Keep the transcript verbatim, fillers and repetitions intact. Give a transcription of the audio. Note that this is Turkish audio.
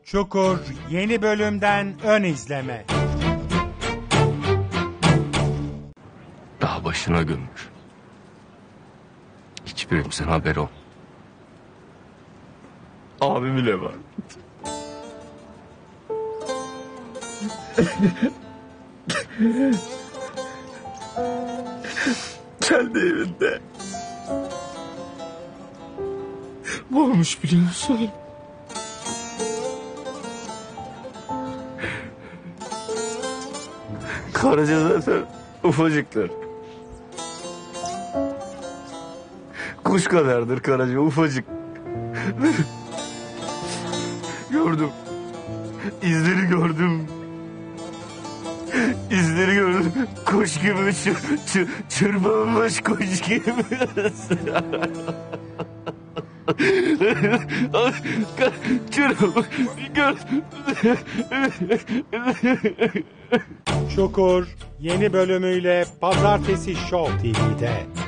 Çukur yeni bölümden ön izleme. Dağ başına gömür. Hiçbirimizin haberi ol. Abi bile var. Kendi evinde. Varmış biliyor musun? Karaca zaten ufacıktır. Kuş kadardır Karaca, ufacık. Gördüm. İzleri gördüm. İzleri gördüm. Kuş gibi çır, çır, çırpınmış kuş gibi. Çırpınmış. Çukur yeni bölümüyle Pazartesi Show T V'de.